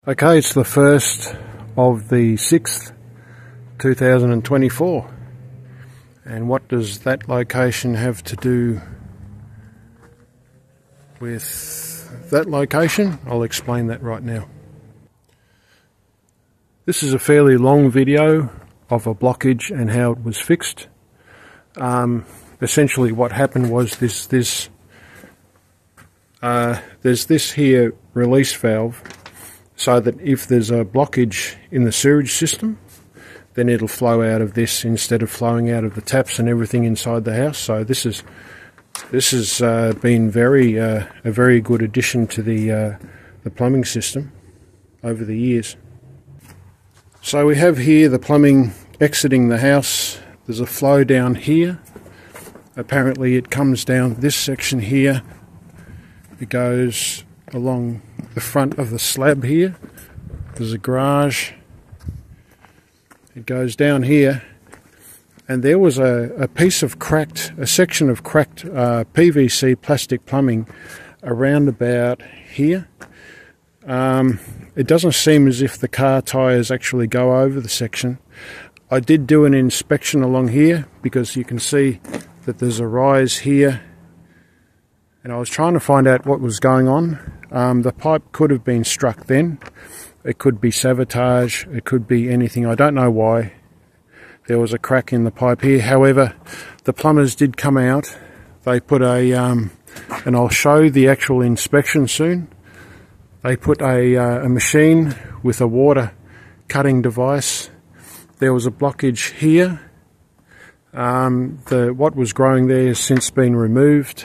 Okay, it's the 1st of the 6th, 2024. And what does that location have to do with that location? I'll explain that right now. This is a fairly long video of a blockage and how it was fixed. Essentially what happened was there's this here release valve, so that if there's a blockage in the sewage system, then it'll flow out of this instead of flowing out of the taps and everything inside the house. So this has been a very good addition to the plumbing system over the years. So we have here the plumbing exiting the house. There's a flow down here. Apparently it comes down this section here. It goes along the front of the slab here. There's a garage. It goes down here, and there was a section of cracked PVC plastic plumbing around about here. It doesn't seem as if the car tyres actually go over the section. I did do an inspection along here because you can see that there's a rise here, and I was trying to find out what was going on. The pipe could have been struck then. It could be sabotage. It could be anything. I don't know why there was a crack in the pipe here. However, the plumbers did come out. They put and I'll show the actual inspection soon. They put a machine with a water cutting device. There was a blockage here. What was growing there has since been removed.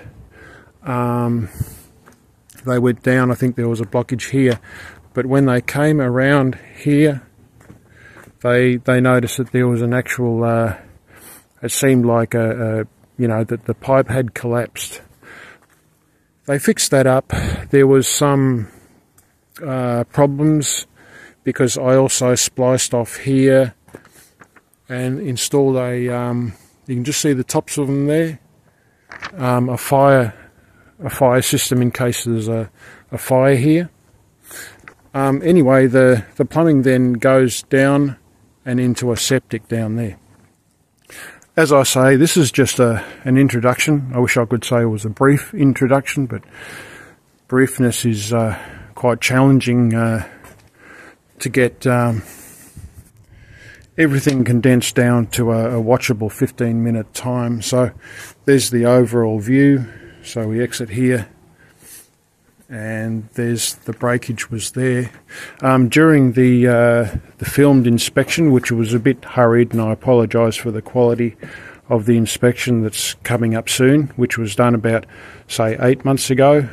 They went down. I think there was a blockage here, but when they came around here, they noticed that there was an actual. It seemed like that the pipe had collapsed. They fixed that up. There was some problems because I also spliced off here and installed a. You can just see the tops of them there. A fire system in case there's a fire here. Anyway, the plumbing then goes down and into a septic down there. As I say, this is just an introduction. I wish I could say it was a brief introduction, but briefness is quite challenging to get everything condensed down to a watchable 15-minute time. So there's the overall view. So we exit here, and there's the breakage was there. During the filmed inspection, which was a bit hurried, and I apologise for the quality of the inspection that's coming up soon, which was done about, say, 8 months ago.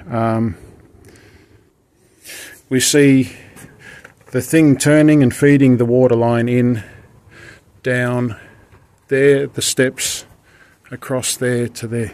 We see the thing turning and feeding the water line in, down there, the steps across there to there.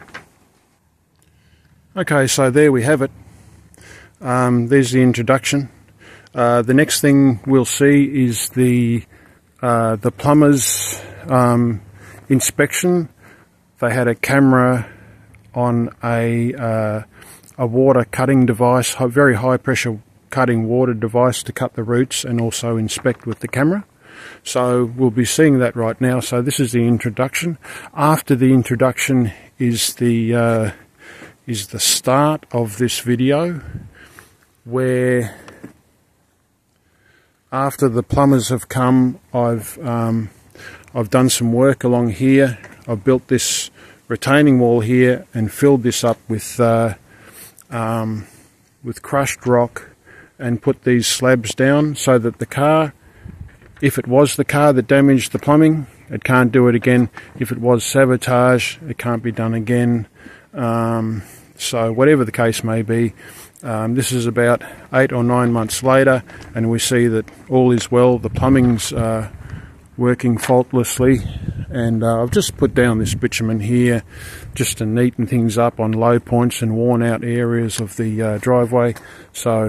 Okay, so there we have it. There's the introduction. The next thing we'll see is the plumber's inspection. They had a camera on a water cutting device, very high pressure cutting water device to cut the roots and also inspect with the camera. So we'll be seeing that right now. So this is the introduction. After the introduction is the start of this video, where after the plumbers have come, I've done some work along here. I've built this retaining wall here and filled this up with crushed rock and put these slabs down so that the car, if it was the car that damaged the plumbing, it can't do it again. If it was sabotage, it can't be done again. So whatever the case may be, this is about 8 or 9 months later, and we see that all is well. The plumbing's working faultlessly, and I've just put down this bitumen here just to neaten things up on low points and worn out areas of the driveway. So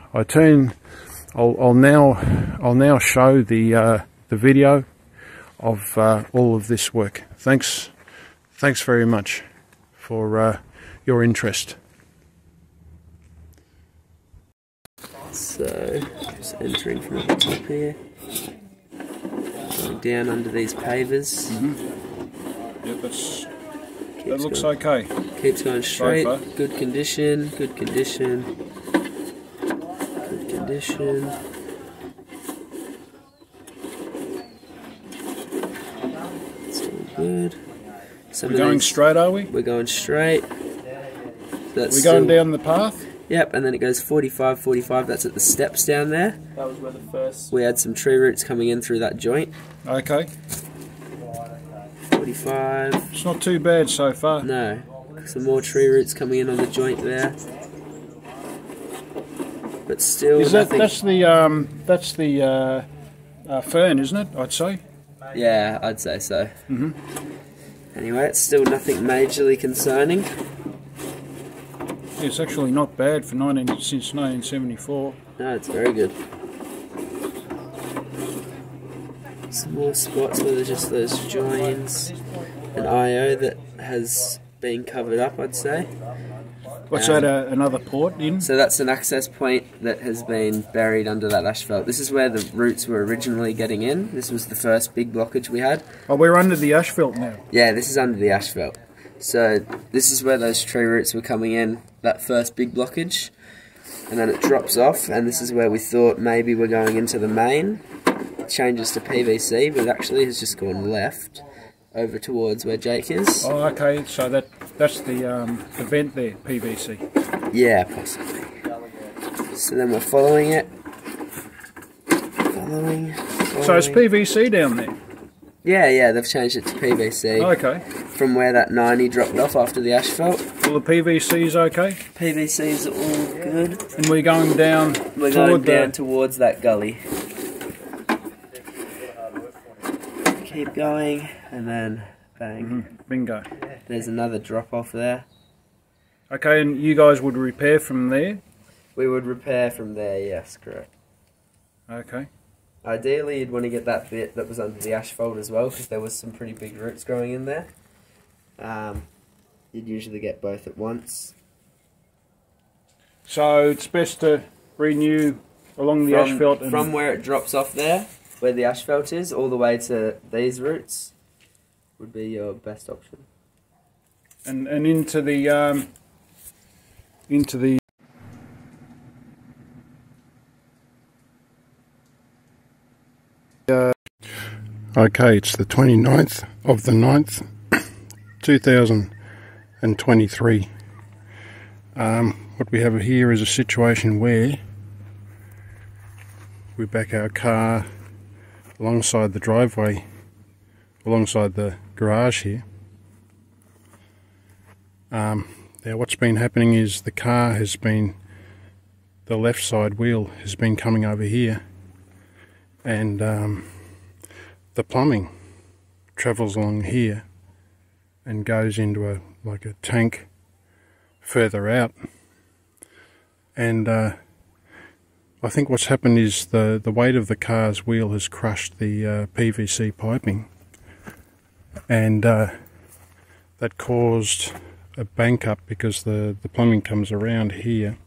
I'll now show the video of all of this work. Thanks very much for your interest. So, just entering from the top here. Going down under these pavers. Yep, that looks okay. Keeps going straight. So good condition, good condition. Good condition. It's all good. We're going straight, are we? We're going straight. We're going down the path? Yep, and then it goes 45, 45, that's at the steps down there. That was where the first... We had some tree roots coming in through that joint. Okay. 45. It's not too bad so far. No. Some more tree roots coming in on the joint there. But still is that, that's the fern, isn't it, I'd say? Yeah, I'd say so. Anyway, it's still nothing majorly concerning. It's actually not bad for since 1974. No, it's very good. Some more spots where there's just those joins and IO that has been covered up, I'd say. What's that, another port in? So that's an access point that has been buried under that asphalt. This is where the roots were originally getting in. This was the first big blockage we had. Oh, we're under the asphalt now? Yeah, this is under the asphalt. So this is where those tree roots were coming in, that first big blockage. And then it drops off, and this is where we thought maybe we're going into the main. It changes to PVC, but it actually has just gone left over towards where Jake is. Oh, okay, so that's the vent there, PVC. Yeah, possibly. So then we're following it. Following. So it's PVC down there? Yeah, they've changed it to PVC. Okay. From where that 90 dropped off after the asphalt. Well, the PVC's okay? PVC's all good. And we're going down towards that gully. Keep going, and then bang. Bingo. There's another drop off there. Okay, and you guys would repair from there? We would repair from there, yes, correct. Okay. Ideally, you'd want to get that bit that was under the asphalt as well, because there was some pretty big roots growing in there. You'd usually get both at once. So it's best to renew along the asphalt? From where it drops off there, where the asphalt is, all the way to these roots would be your best option. And into the okay, it's the 29th of the 9th, 2023. What we have here is a situation where we back our car alongside the driveway, alongside the garage here. Now what's been happening is the left side wheel has been coming over here, and the plumbing travels along here and goes into a tank further out. And I think what's happened is the weight of the car's wheel has crushed the PVC piping, and that caused a bank up because the plumbing comes around here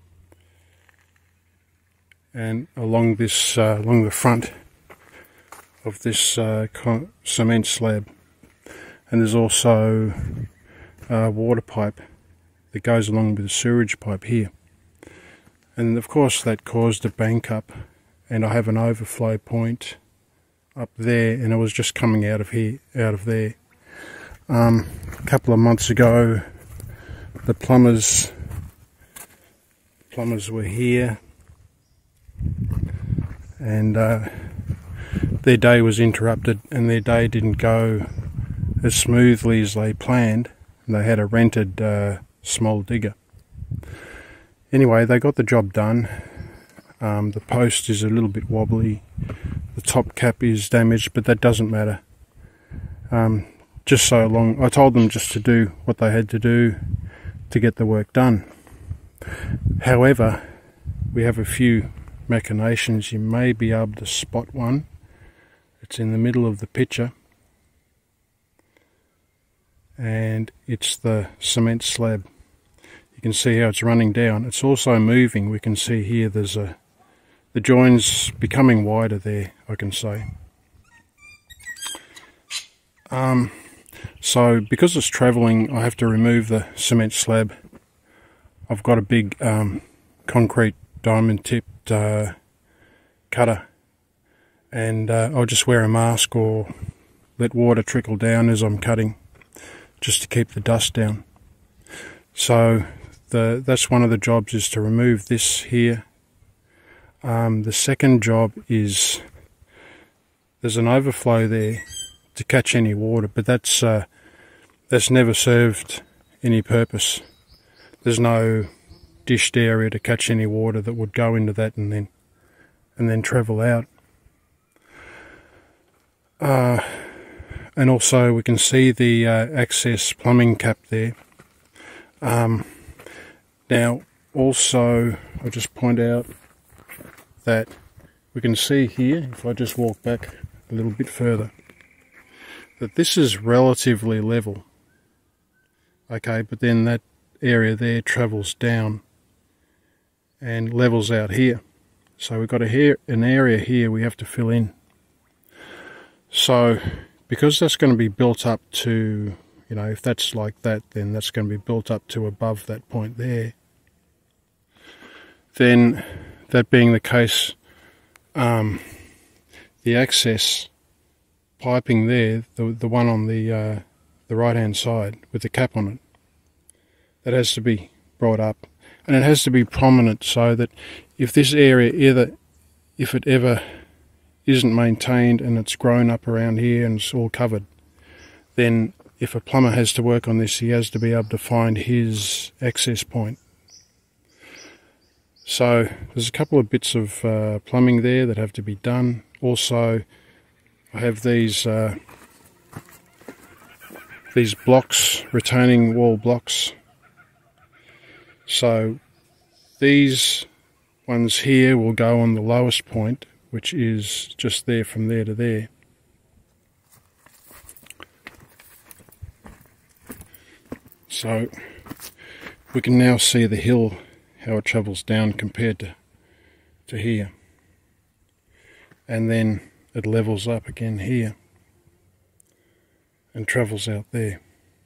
and along this along the front of this cement slab. And there's also a water pipe that goes along with the sewerage pipe here, and of course that caused a bank up, and I have an overflow point up there, and it was just coming out of there. A couple of months ago the plumbers were here, and their day was interrupted, and their day didn't go as smoothly as they planned. They had a rented small digger. Anyway, they got the job done. The post is a little bit wobbly, the top cap is damaged, but that doesn't matter. Just so long, I told them just to do what they had to do to get the work done. However, we have a few machinations. You may be able to spot one. It's in the middle of the picture, and it's the cement slab. You can see how it's running down. It's also moving. We can see here there's a the join's becoming wider there, I can say. So because it's travelling, I have to remove the cement slab. I've got a big concrete diamond tipped cutter, and I'll just wear a mask or let water trickle down as I'm cutting, just to keep the dust down. So that's one of the jobs, is to remove this here. The second job is, there's an overflow there to catch any water, but that's never served any purpose. There's no dished area to catch any water that would go into that and then travel out. And also we can see the access plumbing cap there. Now also I'll just point out that we can see here, if I just walk back a little bit further, that this is relatively level. Okay, but then that area there travels down and levels out here. So we've got an area here we have to fill in. So because that's going to be built up to, you know, if that's like that, then that's going to be built up to above that point there. Then, that being the case, the access piping there, the one on the right hand side with the cap on it, that has to be brought up, and it has to be prominent, so that if this area if it ever isn't maintained and it's grown up around here and it's all covered, then if a plumber has to work on this, he has to be able to find his access point. So there's a couple of bits of plumbing there that have to be done. Also, I have these blocks, retaining wall blocks. So these ones here will go on the lowest point, which is just there from there to there. So we can now see the hill, how it travels down compared to here. And then it levels up again here and travels out there.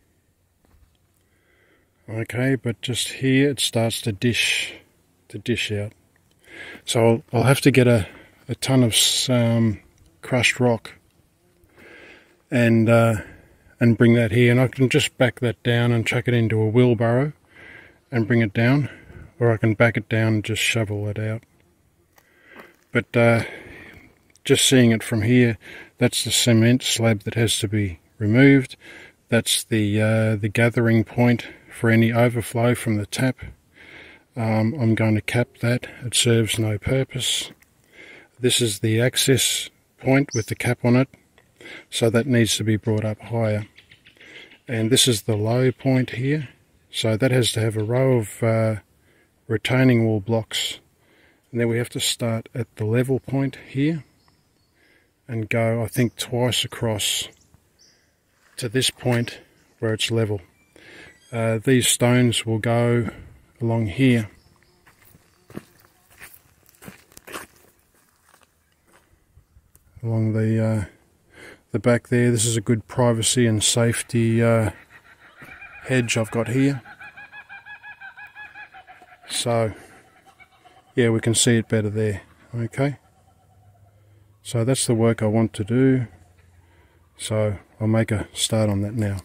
Okay, but just here it starts to dish out. So I'll have to get a ton of crushed rock and bring that here, and I can just back that down and chuck it into a wheelbarrow and bring it down, or I can back it down and just shovel it out. But just seeing it from here, that's the cement slab that has to be removed. That's the gathering point for any overflow from the tap. I'm going to cap that. It serves no purpose. This is the access point with the cap on it, so that needs to be brought up higher. And this is the low point here, so that has to have a row of retaining wall blocks, and then we have to start at the level point here and go, I think, twice across to this point where it's level. These stones will go along here. Along the back there. This is a good privacy and safety hedge I've got here. So yeah, we can see it better there. Okay, so that's the work I want to do, so I'll make a start on that now.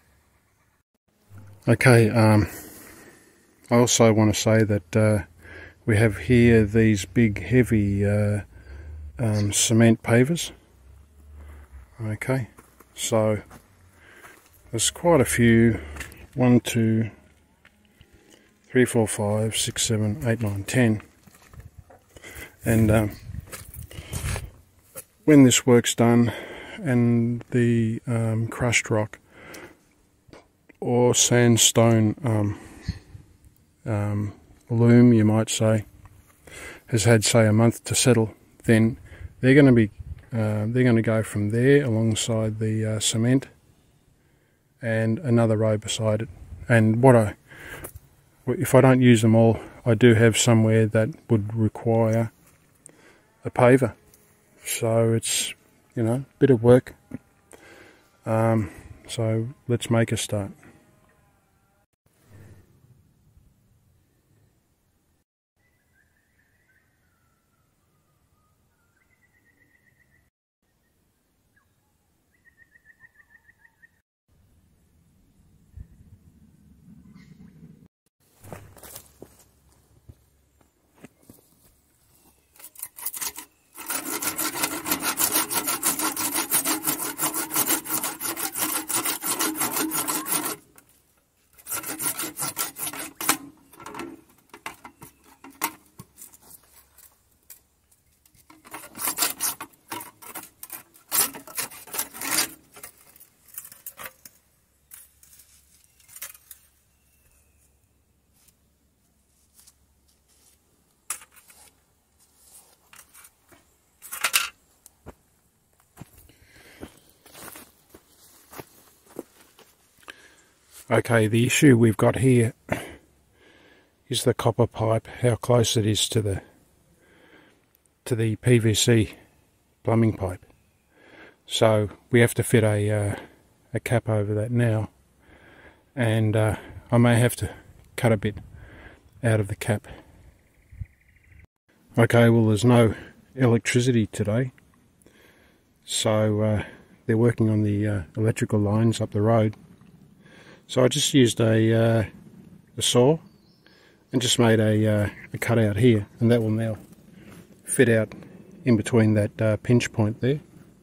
Okay, I also want to say that we have here these big heavy cement pavers. Okay, so there's quite a few, 1, 2, 3, 4, 5, 6, 7, 8, 9, 10, and when this work's done and the crushed rock or sandstone loom, you might say, has had, say, a month to settle, then they're going to go from there alongside the cement and another row beside it. And if I don't use them all, I do have somewhere that would require a paver. So it's, you know, a bit of work. So let's make a start. Okay, the issue we've got here is the copper pipe, how close it is to the PVC plumbing pipe. So we have to fit a cap over that now, and I may have to cut a bit out of the cap. Okay, well, there's no electricity today, so they're working on the electrical lines up the road. So I just used a saw and just made a cutout here, and that will now fit out in between that pinch point there.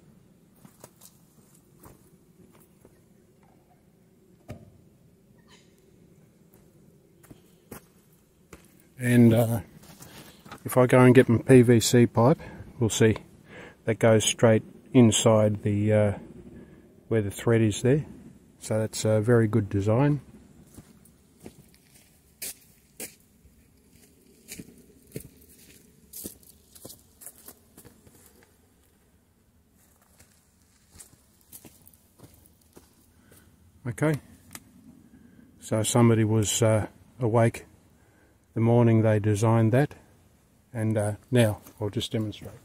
And if I go and get my PVC pipe, we'll see that goes straight inside the where the thread is there. So that's a very good design. Okay, so somebody was awake the morning they designed that, and now I'll just demonstrate.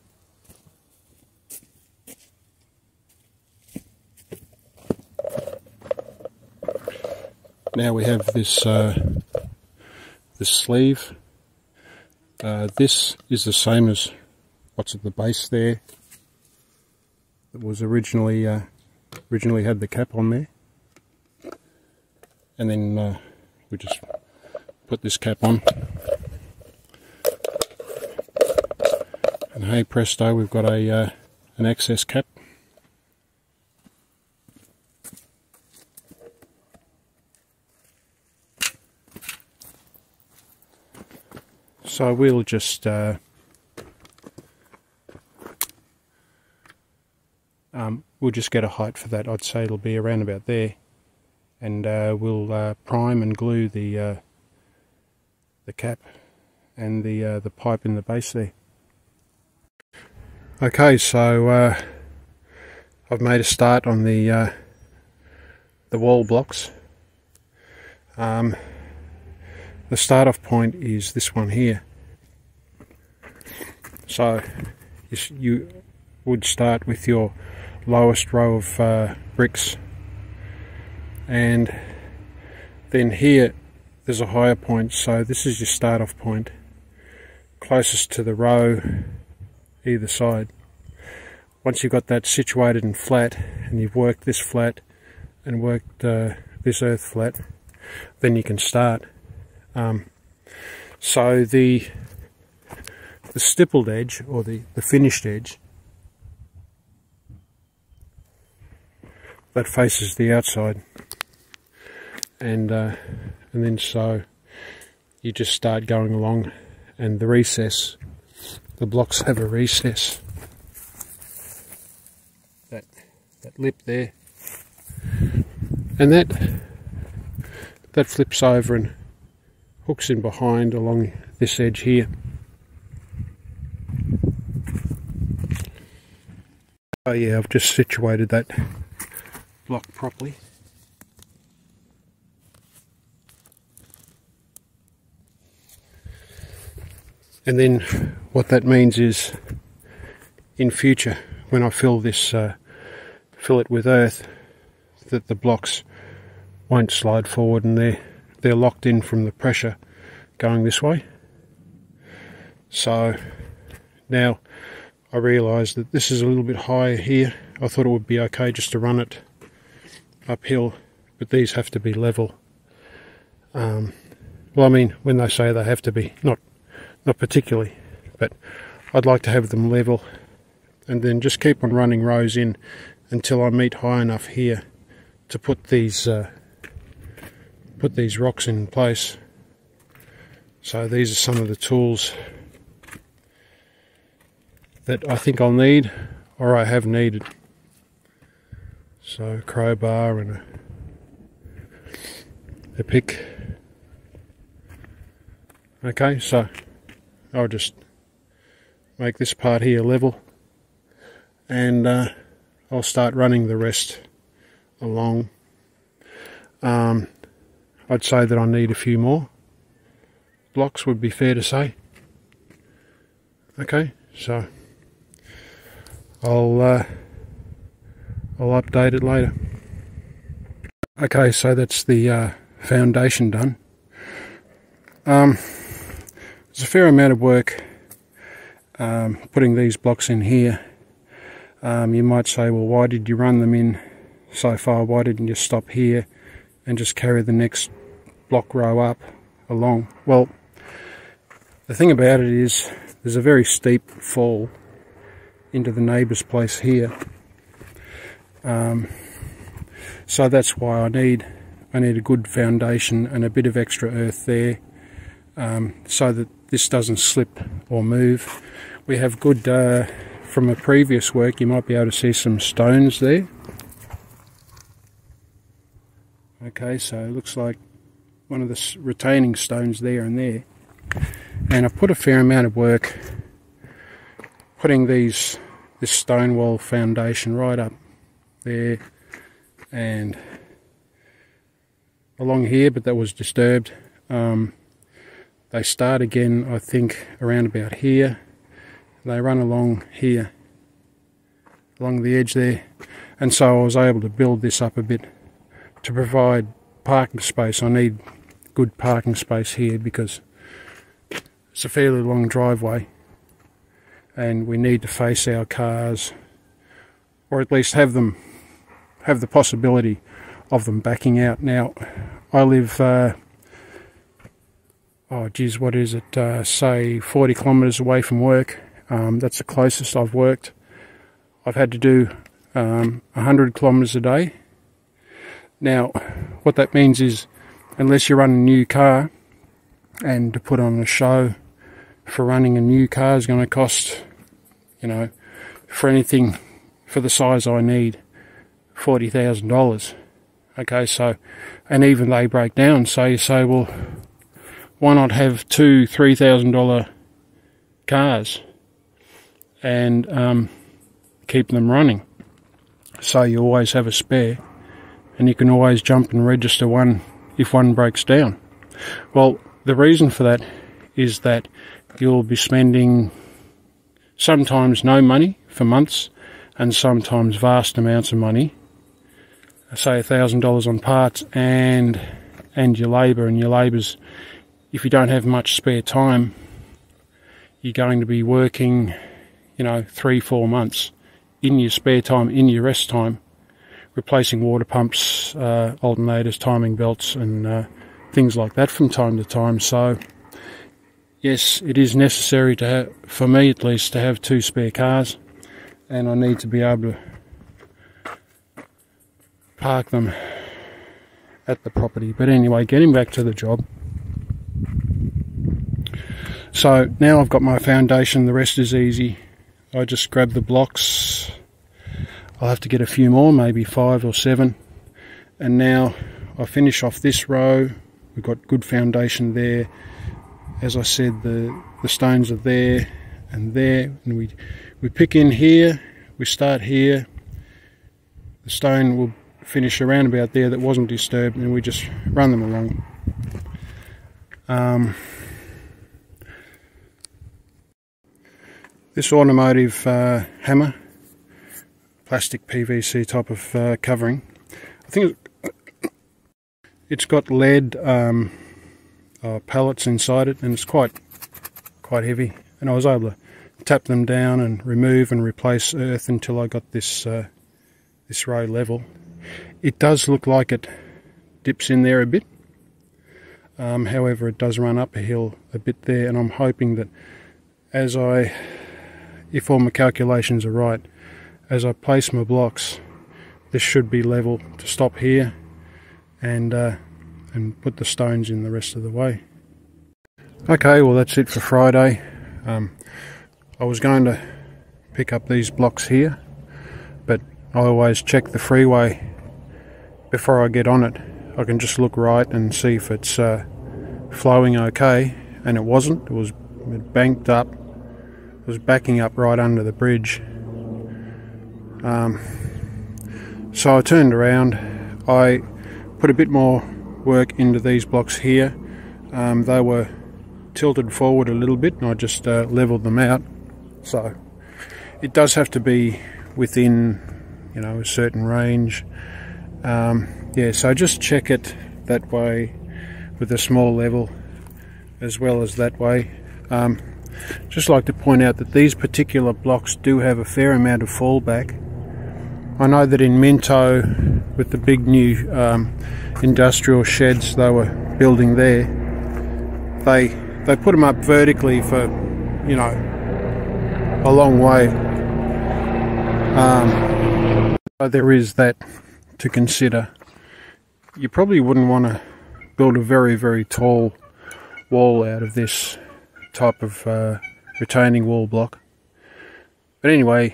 Now we have this this sleeve. This is the same as what's at the base there. It was originally had the cap on there, and then we just put this cap on, and hey presto, we've got an excess cap. So we'll just get a height for that. I'd say it'll be around about there, and we'll prime and glue the cap and the pipe in the base there. Okay, so I've made a start on the wall blocks. The start off point is this one here. So you would start with your lowest row of bricks, and then here there's a higher point, so this is your start off point closest to the row either side. Once you've got that situated and flat, and you've worked this flat and worked this earth flat, then you can start. So the stippled edge, or the finished edge, that faces the outside, and then so you just start going along, and the recess, the blocks have a recess, that lip there, and that flips over and hooks in behind along this edge here. Oh yeah, I've just situated that block properly. And then what that means is in future when I fill this, fill it with earth, that the blocks won't slide forward and they're locked in from the pressure going this way. So now I realise that this is a little bit higher here. I thought it would be okay just to run it uphill, but these have to be level. Well, I mean, when they say they have to be, not particularly, but I'd like to have them level, and then just keep on running rows in until I meet high enough here to put these rocks in place. So these are some of the tools that I think I'll need, or I have needed. So a crowbar and a pick. Okay, so I'll just make this part here level, and I'll start running the rest along. I'd say that I need a few more blocks, would be fair to say. Okay, so I'll update it later. Okay, so that's the foundation done. There's a fair amount of work putting these blocks in here. You might say, well, why did you run them in so far? Why didn't you stop here and just carry the next block row up along? Well, the thing about it is there's a very steep fall into the neighbour's place here. So that's why I need a good foundation and a bit of extra earth there, so that this doesn't slip or move. We have good, from a previous work, you might be able to see some stones there. Okay, so it looks like one of the retaining stones there and there. And I put a fair amount of work putting this stone wall foundation right up there and along here, but that was disturbed. They start again, I think, around about here. They run along here, along the edge there, and so I was able to build this up a bit to provide parking space. I need good parking space here because it's a fairly long driveway and we need to face our cars, or at least have the possibility of them backing out. Now, I live, oh geez, what is it, say 40 kilometres away from work. That's the closest I've worked. I've had to do 100 kilometres a day. Now, what that means is, unless you run a new car, and to put on a show for running a new car is going to cost, you know, for anything for the size I need, $40,000. Okay, so, and even they break down. So you say, well, why not have $2,000-$3,000 cars and keep them running, so you always have a spare, and you can always jump and register one if one breaks down. Well, the reason for that is that you'll be spending sometimes no money for months and sometimes vast amounts of money, say $1,000 on parts and your labour, and your labour's, if you don't have much spare time, you're going to be working, you know, 3-4 months in your spare time, in your rest time, replacing water pumps, alternators, timing belts and things like that from time to time. So yes, it is necessary to have, for me at least, to have 2 spare cars, and I need to be able to park them at the property. But anyway, getting back to the job. So now I've got my foundation, the rest is easy. I just grab the blocks. I'll have to get a few more, maybe 5 or 7. And now I finish off this row. We've got good foundation there. As I said, the stones are there and there. And we pick in here, we start here. The stone will finish around about there that wasn't disturbed, and we just run them along. This automotive hammer, plastic PVC type of covering, I think it's got lead pellets inside it, and it's quite heavy, and I was able to tap them down and remove and replace earth until I got this this row level. It does look like it dips in there a bit, however it does run up a hill a bit there, and I'm hoping that if all my calculations are right, as I place my blocks, this should be level to stop here and put the stones in the rest of the way. Okay, well that's it for Friday. I was going to pick up these blocks here, but I always check the freeway before I get on it. I can just look right and see if it's flowing okay, and it wasn't. It banked up. It was backing up right under the bridge. So I turned around. I put a bit more work into these blocks here. They were tilted forward a little bit, and I just leveled them out. So it does have to be within, you know, a certain range. Yeah, so just check it that way with a small level as well as that way. Just like to point out that these particular blocks do have a fair amount of fallback. I know that in Minto, with the big new industrial sheds they were building there, they put them up vertically for, you know, a long way. So there is that to consider. You probably wouldn't want to build a very, very tall wall out of this type of retaining wall block. But anyway,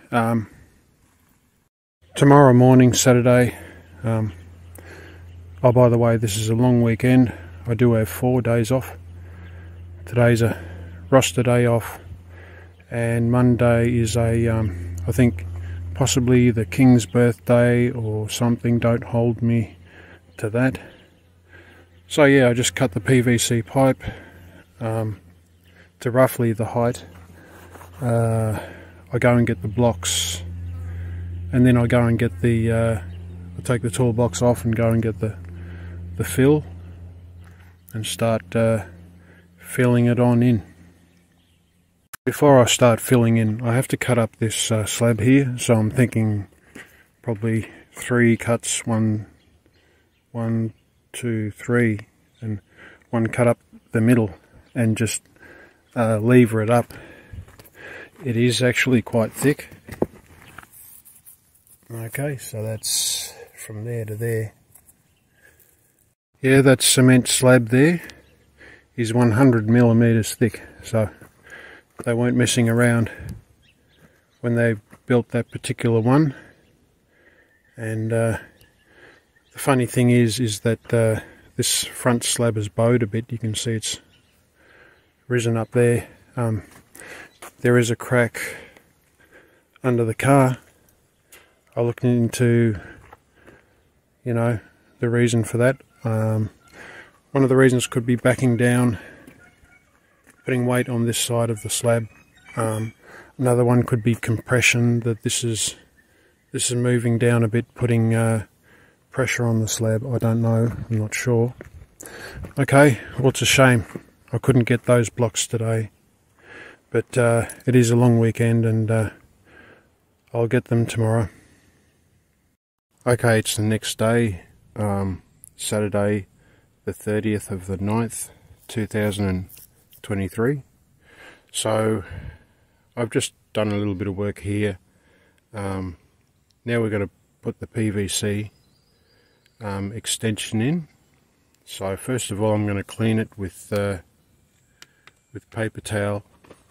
tomorrow morning, Saturday, oh by the way, this is a long weekend. I do have 4 days off. Today's a roster day off, and Monday is I think possibly the King's birthday or something. Don't hold me to that. So yeah, I just cut the PVC pipe to roughly the height. I go and get the blocks, and then I go and get I take the toolbox off and go and get the fill and start filling it on in. Before I start filling in, I have to cut up this slab here, so I'm thinking probably 3 cuts, one, 2, 3, and 1 cut up the middle, and just lever it up. It is actually quite thick. Okay, so that's from there to there. Yeah, that cement slab there is 100 millimeters thick, so they weren't messing around when they built that particular one. And the funny thing is that this front slab is bowed a bit. You can see it's risen up there. There is a crack under the car. I looked into, you know, the reason for that. One of the reasons could be backing down, putting weight on this side of the slab. Another one could be compression, that this is moving down a bit, putting pressure on the slab. I don't know, I'm not sure. Okay, well, it's a shame I couldn't get those blocks today, but it is a long weekend, and I'll get them tomorrow. Okay, it's the next day, Saturday the 30th of the 9th, 2023. So I've just done a little bit of work here. Now we're going to put the PVC extension in. So first of all, I'm going to clean it with paper towel,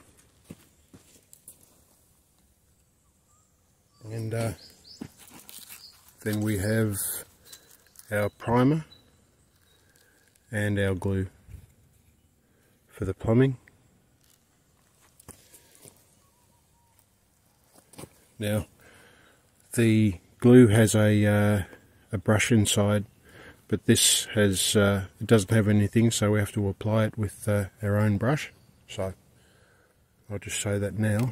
and then we have our primer and our glue for the plumbing. Now the glue has a brush inside, but this has it doesn't have anything, so we have to apply it with our own brush. So I'll just show that now.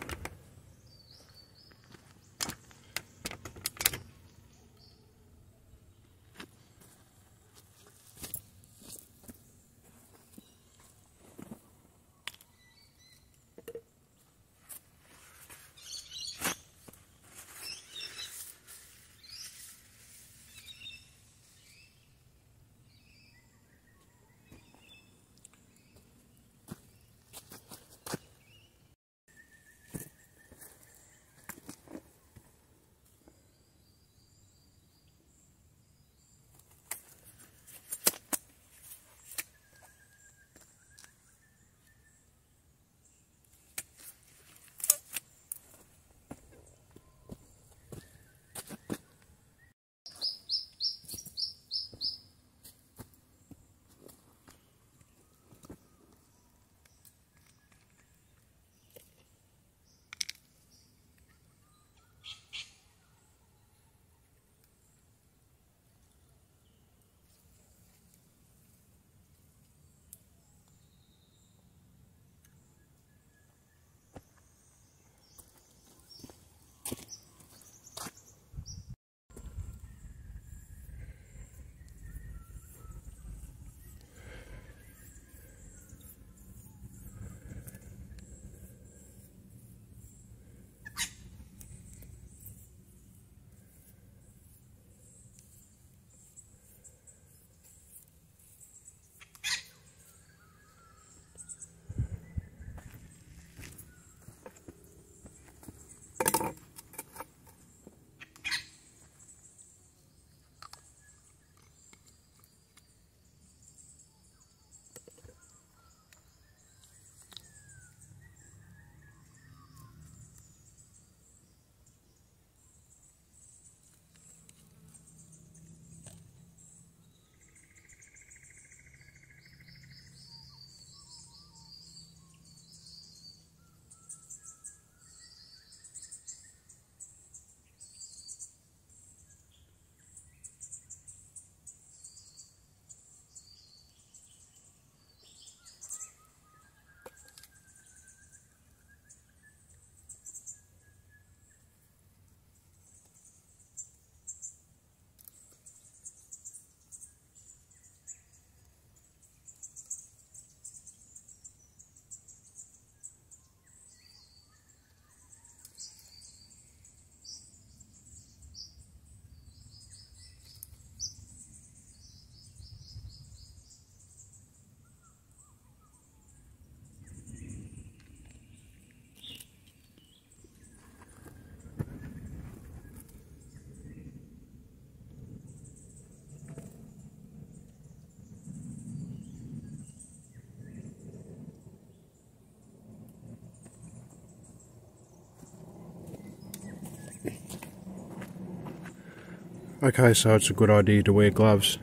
Okay, so it's a good idea to wear gloves.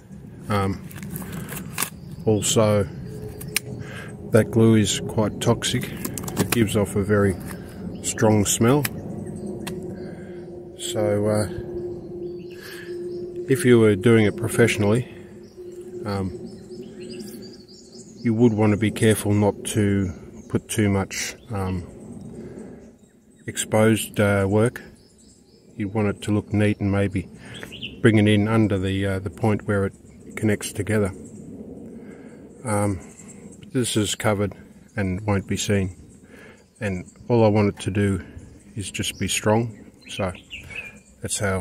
Also, that glue is quite toxic. It gives off a very strong smell. So, if you were doing it professionally, you would want to be careful not to put too much exposed work. You want it to look neat and maybe bring it in under the point where it connects together. But this is covered and won't be seen, and all I want it to do is just be strong. So that's how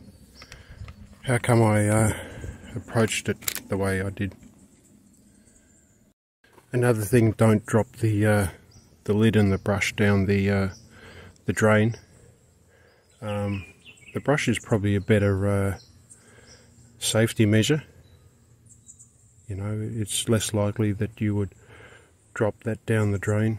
come I approached it the way I did. Another thing, don't drop the lid and the brush down the drain. The brush is probably a better safety measure. You know, it's less likely that you would drop that down the drain.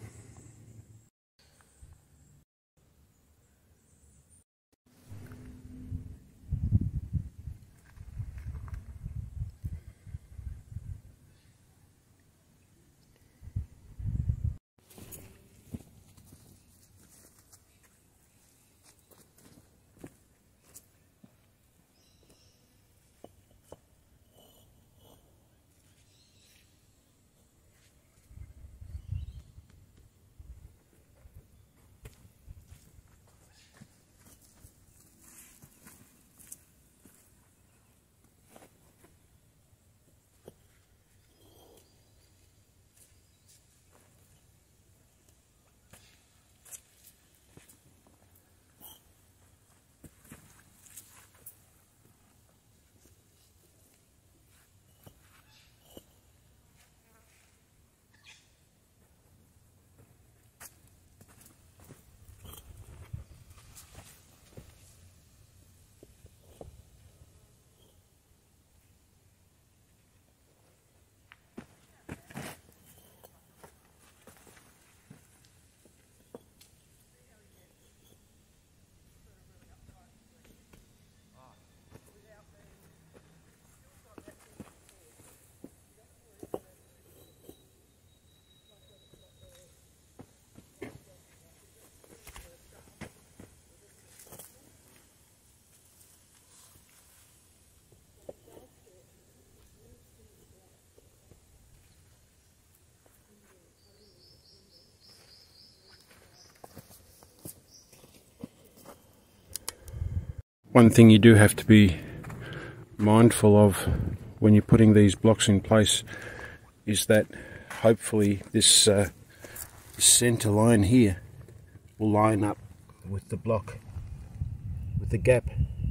one thing you do have to be mindful of when you're putting these blocks in place is that hopefully this centre line here will line up with the block, with the gap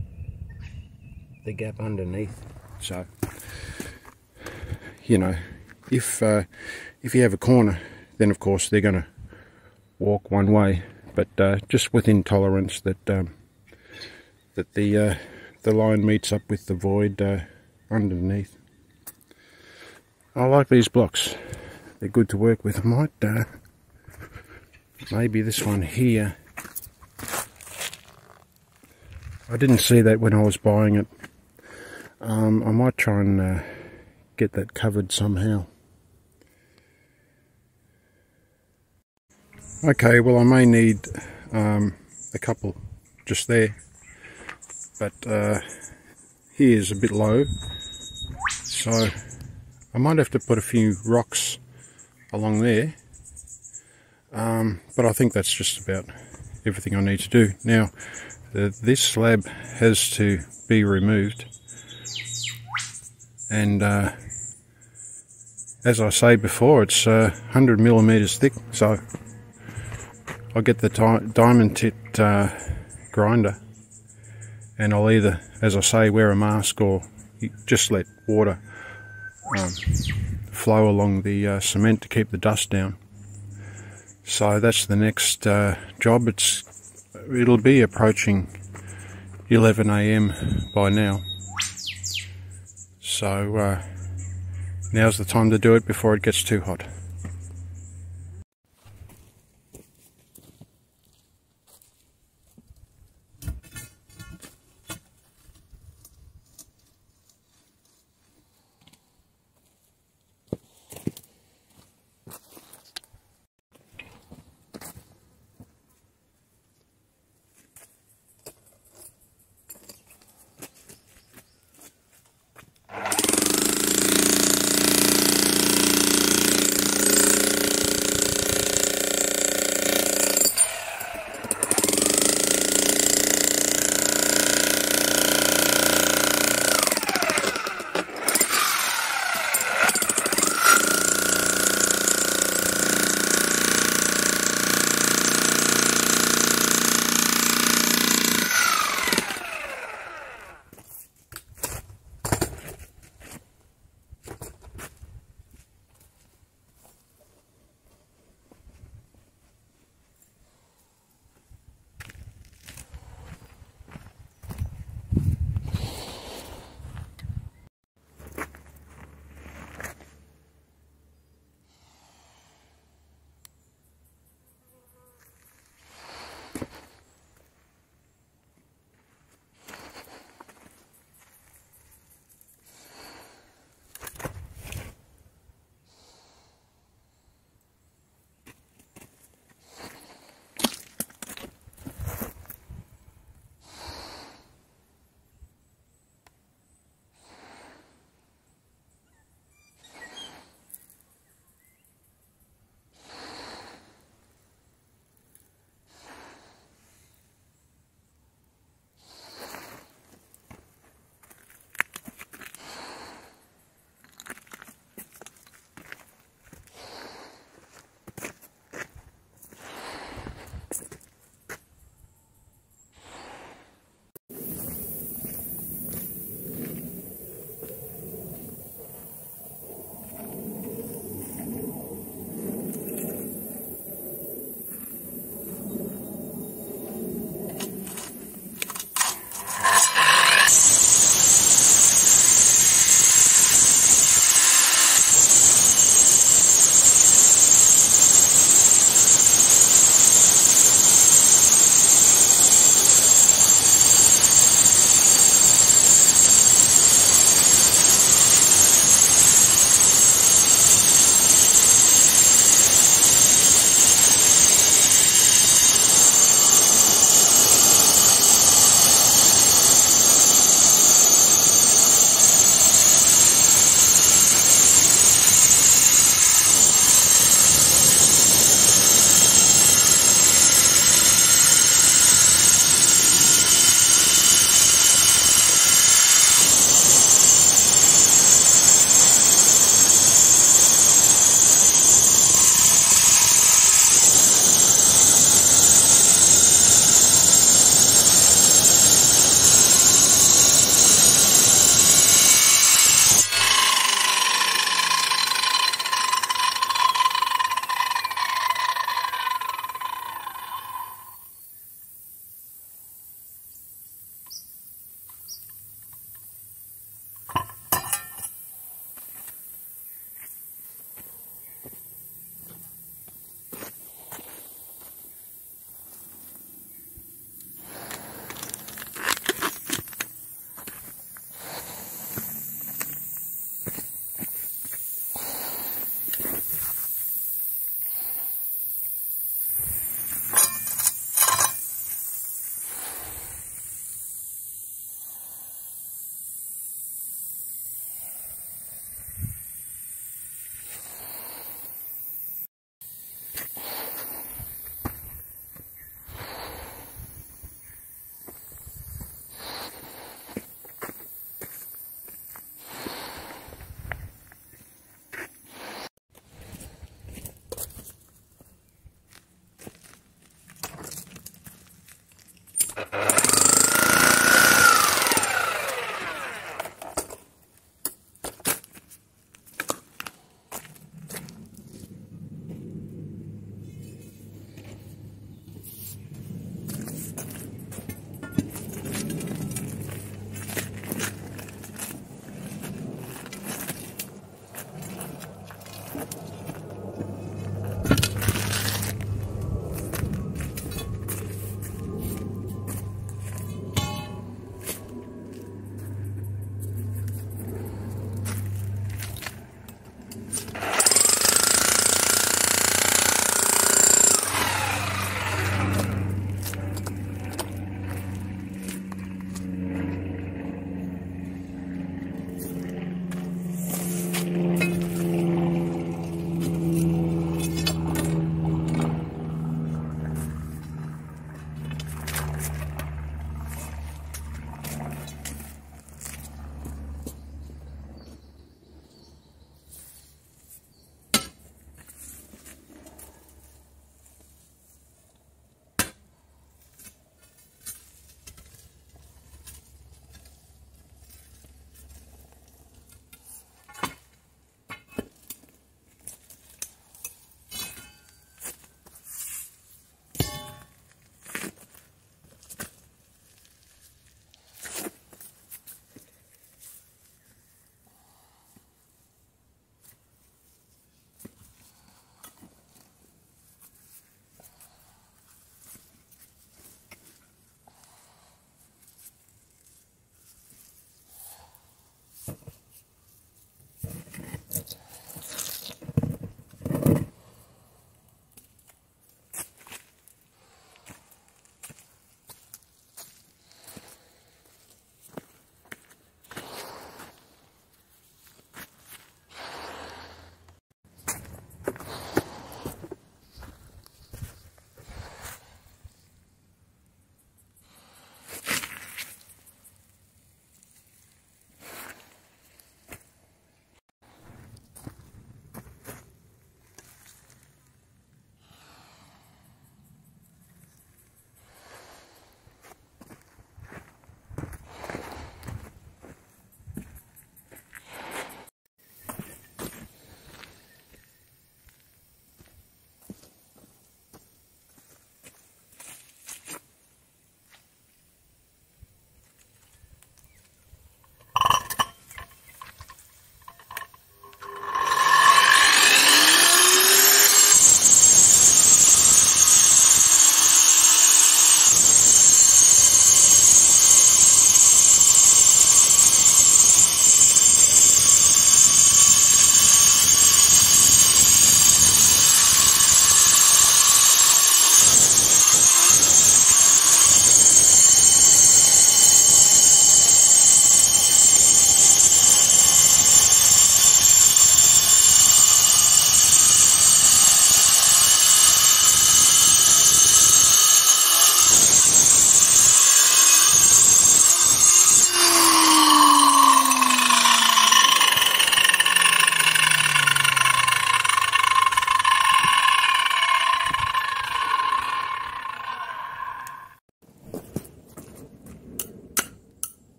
underneath. So, you know, if you have a corner, then of course they're going to walk one way, but just within tolerance that that the line meets up with the void underneath. I like these blocks; they're good to work with. I might maybe this one here. I didn't see that when I was buying it. I might try and get that covered somehow. Okay, well I may need a couple just there, but here's a bit low, so I might have to put a few rocks along there, but I think that's just about everything I need to do. Now, this slab has to be removed, and as I say before, it's 100 millimeters thick, so I'll get the diamond tipped grinder, and I'll either, as I say, wear a mask or just let water flow along the cement to keep the dust down. So that's the next job. It'll be approaching 11 AM by now, so now's the time to do it before it gets too hot.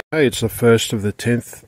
Hey, it's the 1st of the 10th,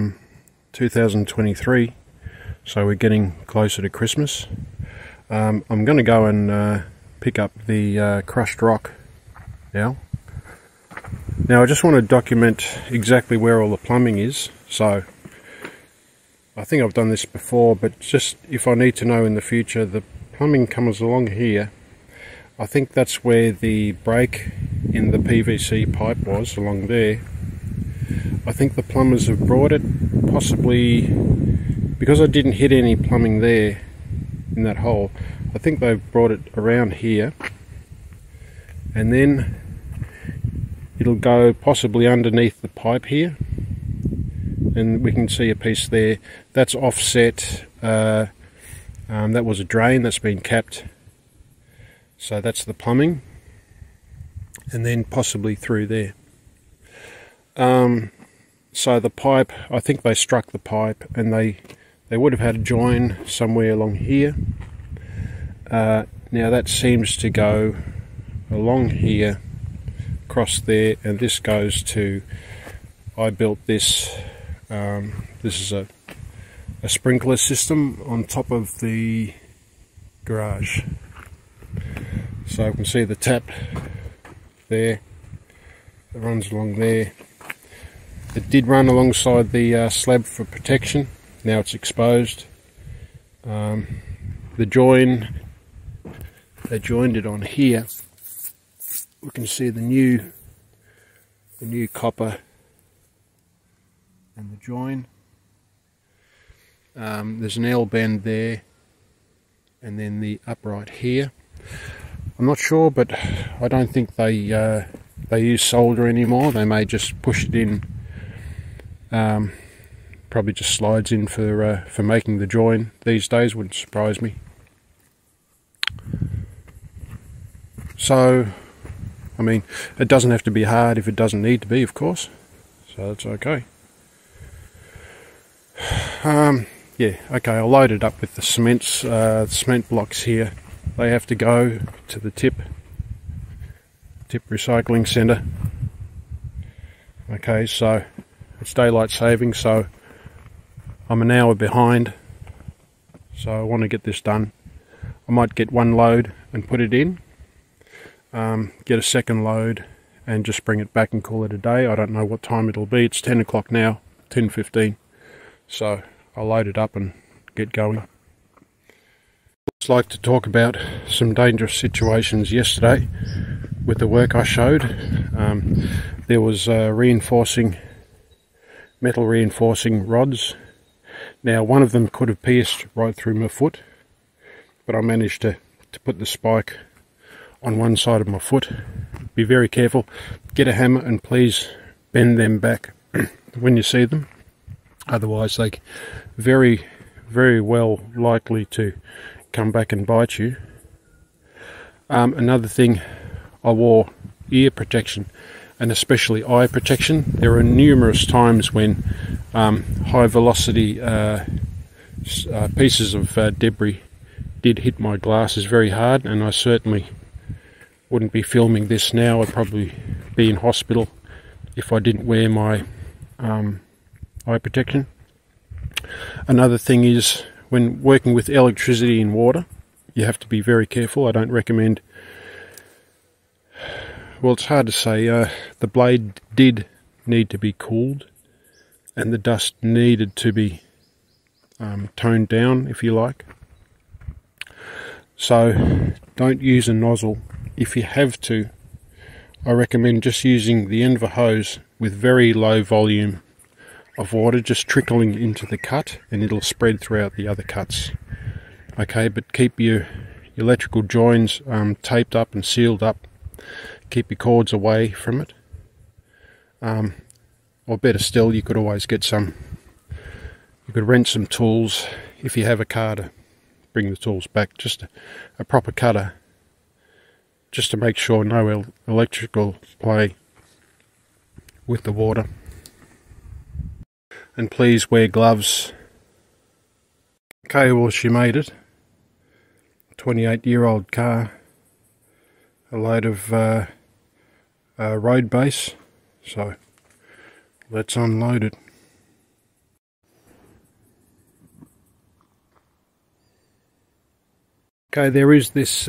2023, so we're getting closer to Christmas. I'm going to go and pick up the crushed rock now. Now I just want to document exactly where all the plumbing is, so I think I've done this before, but just if I need to know in the future, the plumbing comes along here. I think that's where the break in the PVC pipe was, along there. I think the plumbers have brought it, possibly because I didn't hit any plumbing there in that hole. I think they've brought it around here, and then it'll go possibly underneath the pipe here, and we can see a piece there that's offset. That was a drain that's been capped, so that's the plumbing, and then possibly through there. So the pipe, I think they struck the pipe, and they would have had a join somewhere along here. Now that seems to go along here, across there, and this goes to, I built this, this is a sprinkler system on top of the garage. So you can see the tap there, it runs along there. It did run alongside the slab for protection. Now it's exposed. The join, they joined it on here. We can see the new copper and the join. There's an L bend there, and then the upright here. I'm not sure, but I don't think they use solder anymore. They may just push it in. Probably just slides in for making the join these days. Wouldn't surprise me. So, I mean, it doesn't have to be hard if it doesn't need to be, of course. So that's okay. Yeah, okay. I'll load it up with the cement blocks here. They have to go to the tip recycling centre. Okay, so it's daylight saving, so I'm an hour behind, so I want to get this done. I might get one load and put it in, get a second load and just bring it back and call it a day. I don't know what time it'll be. It's 10 o'clock now, 10:15, so I'll load it up and get going. I'd like to talk about some dangerous situations yesterday with the work I showed. There was metal reinforcing rods. Now one of them could have pierced right through my foot, but I managed to put the spike on one side of my foot. Be very careful. Get a hammer and please bend them back when you see them. Otherwise they very, very well likely to come back and bite you. Another thing, I wore ear protection, and especially eye protection. There are numerous times when high velocity pieces of debris did hit my glasses very hard, and I certainly wouldn't be filming this now. I'd probably be in hospital if I didn't wear my eye protection. Another thing is, when working with electricity and water, you have to be very careful. I don't recommend. Well, it's hard to say. The blade did need to be cooled, and the dust needed to be toned down, if you like. So don't use a nozzle. If you have to, I recommend just using the end of a hose with very low volume of water, just trickling into the cut, and it'll spread throughout the other cuts. Okay, but keep your electrical joins taped up and sealed up. Keep your cords away from it. Or better still, you could always get you could rent some tools if you have a car to bring the tools back. Just a proper cutter, just to make sure no electrical play with the water. And please wear gloves. Okay, well, she made it. 28-year-old car. A load of road base. So Let's unload it. Okay, there is this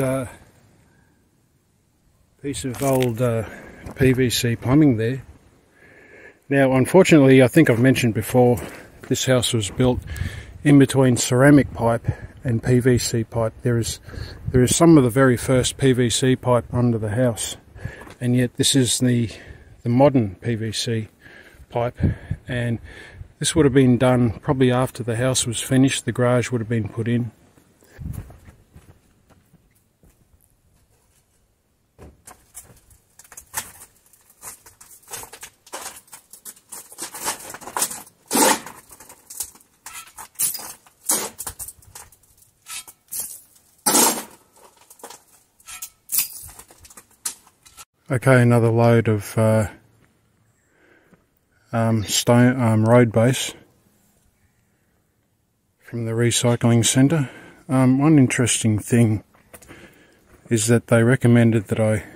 piece of old PVC plumbing there. Now, unfortunately, I think I've mentioned before, this house was built in between ceramic pipe and PVC pipe. There is some of the very first PVC pipe under the house, and yet this is the modern PVC pipe, and this would have been done probably after the house was finished. The garage would have been put in. Okay, another load of road base from the recycling centre. One interesting thing is that they recommended that I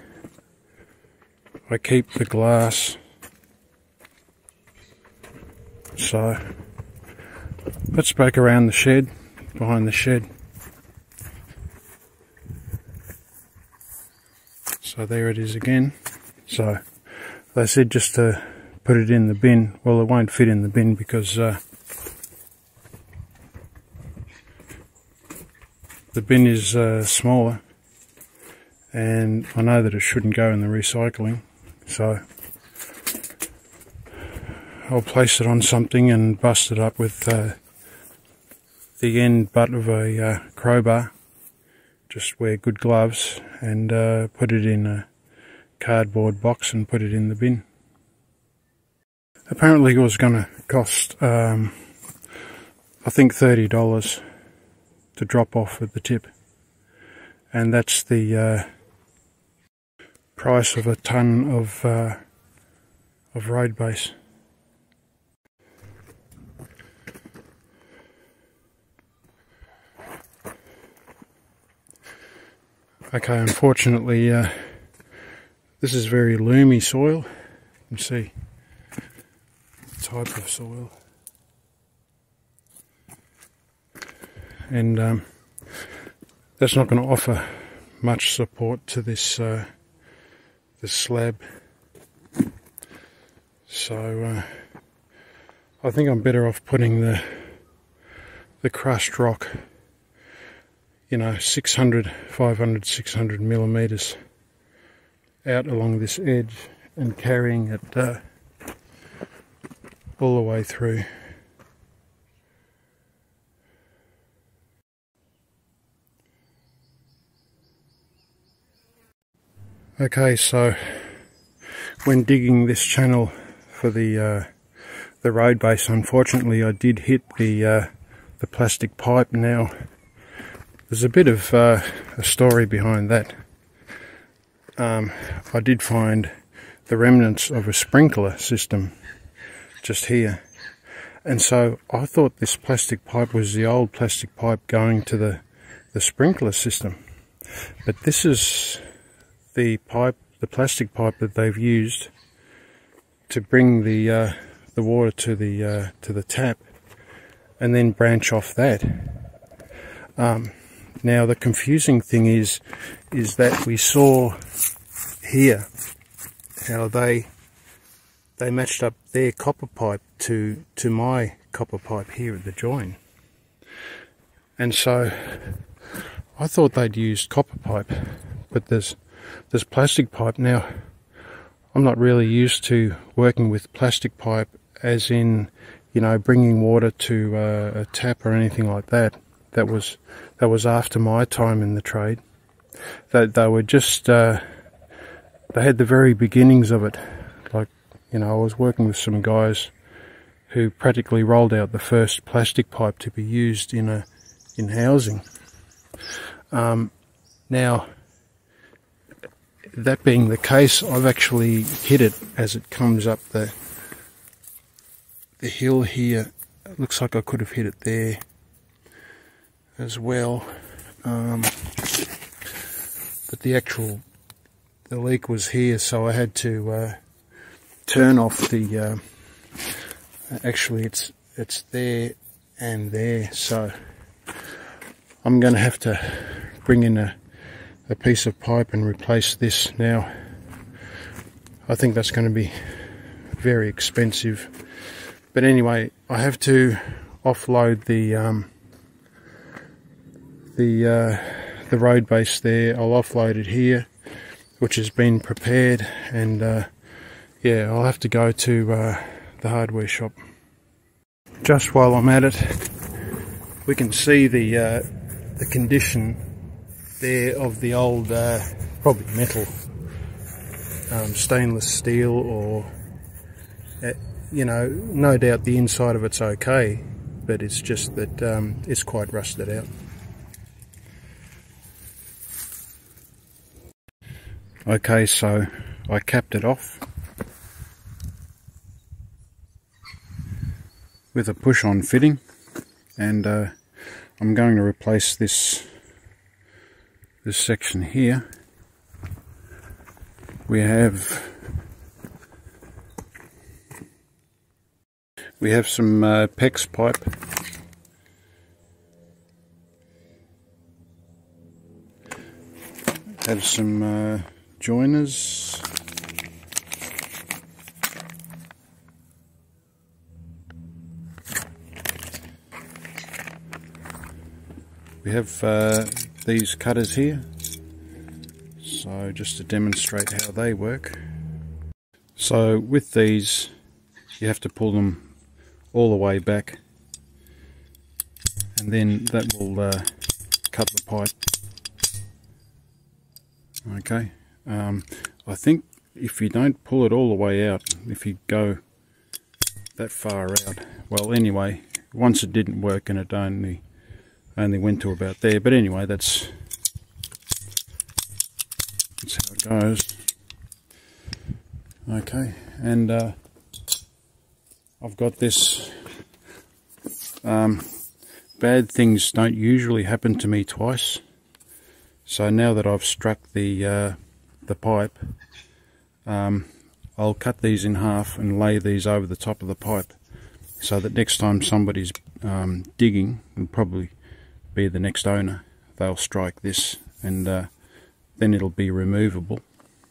keep the glass. So let's back around the shed, behind the shed. So there it is again. So they said just to put it in the bin. Well, it won't fit in the bin because the bin is smaller, and I know that it shouldn't go in the recycling, so I'll place it on something and bust it up with the end butt of a crowbar. Just wear good gloves and put it in a cardboard box and put it in the bin. Apparently it was going to cost, I think $30 to drop off at the tip. And that's the price of a ton of road base. Okay, unfortunately, this is very loomy soil. You can see the type of soil. And that's not going to offer much support to this this slab. So I think I'm better off putting the crushed rock, you know, 500, 600 millimeters out along this edge and carrying it all the way through. Okay, so when digging this channel for the road base, unfortunately I did hit the plastic pipe. Now, there's a bit of a story behind that. I did find the remnants of a sprinkler system just here, and so I thought this plastic pipe was the old plastic pipe going to the sprinkler system, but this is the plastic pipe that they've used to bring the water to the tap, and then branch off that. Now the confusing thing is that we saw here how they matched up their copper pipe to my copper pipe here at the join, and so I thought they'd used copper pipe, but there's plastic pipe. Now, I'm not really used to working with plastic pipe, as in, you know, bringing water to a tap or anything like that. That was after my time in the trade. They were just they had the very beginnings of it. Like, you know, I was working with some guys who practically rolled out the first plastic pipe to be used in housing. Now, that being the case, I've actually hit it as it comes up the hill here. It looks like I could have hit it there as well, but the leak was here, so I had to turn off the Actually it's there and there, so I'm going to have to bring in a piece of pipe and replace this now. I think that's going to be very expensive, but anyway, I have to offload the road base there. I'll offload it here, which has been prepared, and yeah, I'll have to go to the hardware shop. Just while I'm at it, we can see the condition there of the old, probably metal, stainless steel, or you know, no doubt the inside of it's okay, but it's just that it's quite rusted out. Okay, so I capped it off with a push-on fitting, and I'm going to replace this section here. We have some PEX pipe. Have some joiners. We have these cutters here, so just to demonstrate how they work. So with these, you have to pull them all the way back, and then that will cut the pipe. Okay, I think if you don't pull it all the way out, if you go that far out, well, anyway, once it didn't work and it only went to about there, but anyway, that's how it goes. Okay, and I've got this. Bad things don't usually happen to me twice, so now that I've struck the pipe, I'll cut these in half and lay these over the top of the pipe, so that next time somebody's digging, will probably be the next owner, they'll strike this, and then it'll be removable.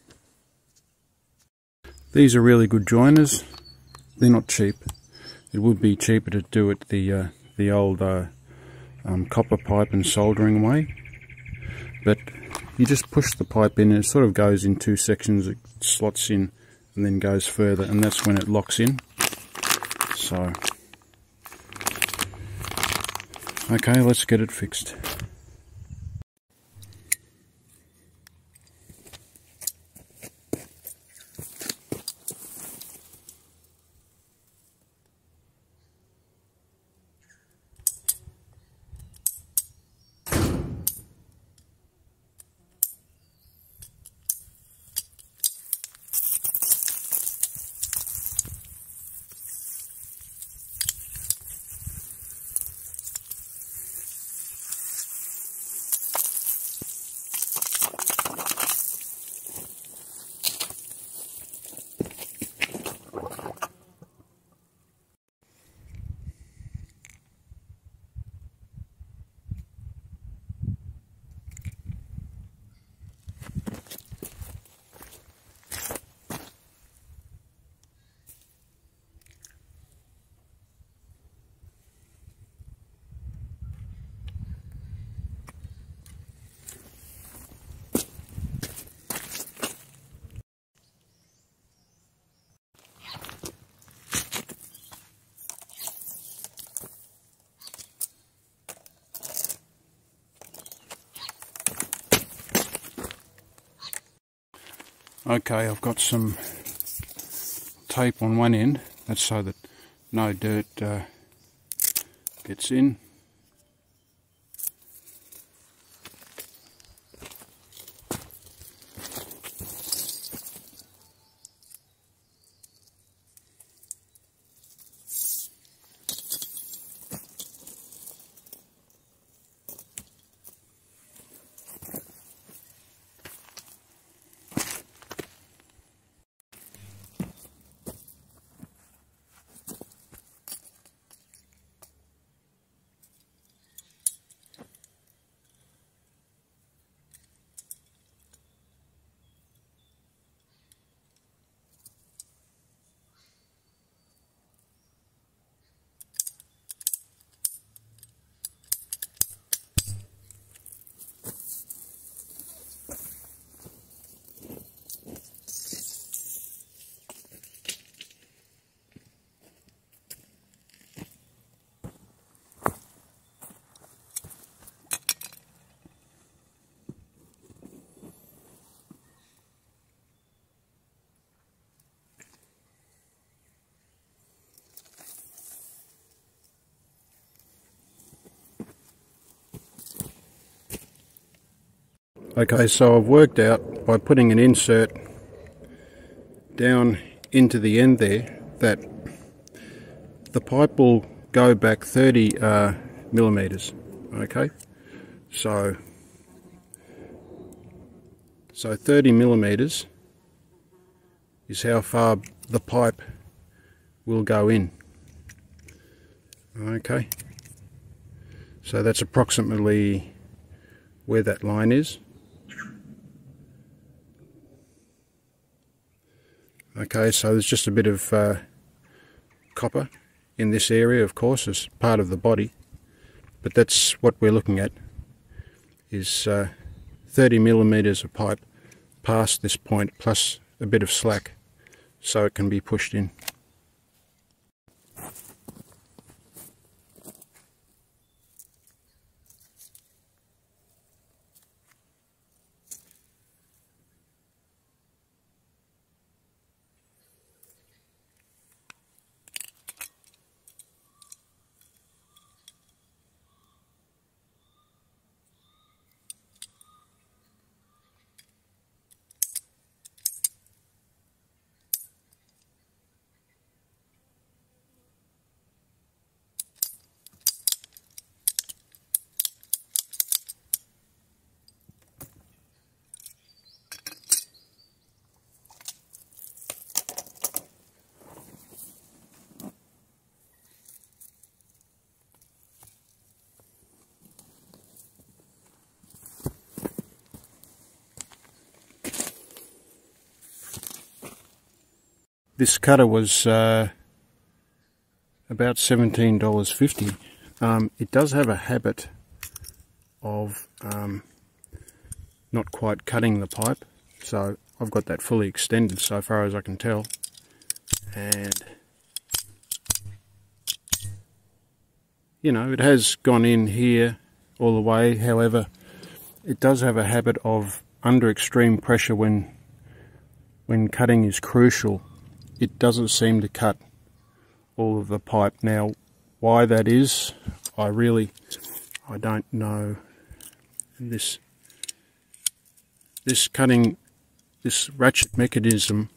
These are really good joiners. They're not cheap. It would be cheaper to do it the old copper pipe and soldering way, but you just push the pipe in and it sort of goes in two sections. It slots in and then goes further, and that's when it locks in. So okay, let's get it fixed. Okay, I've got some tape on one end, that's so that no dirt gets in. Okay, so I've worked out by putting an insert down into the end there that the pipe will go back 30 millimeters. Okay, so 30 millimeters is how far the pipe will go in. Okay, so that's approximately where that line is. Okay, so there's just a bit of copper in this area, of course, as part of the body, but that's what we're looking at, is 30 millimeters of pipe past this point, plus a bit of slack, so it can be pushed in. This cutter was about $17.50. It does have a habit of not quite cutting the pipe, so I've got that fully extended so far as I can tell, and you know, it has gone in here all the way. However, it does have a habit of, under extreme pressure, when cutting is crucial, it doesn't seem to cut all of the pipe. Now, why that is, I don't know. This ratchet mechanism,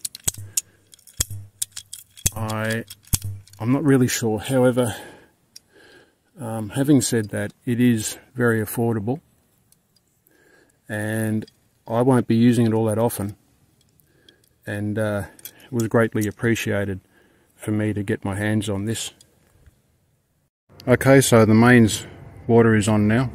I'm not really sure. However, having said that, it is very affordable, and I won't be using it all that often, and it was greatly appreciated for me to get my hands on this. Okay, so the mains water is on now.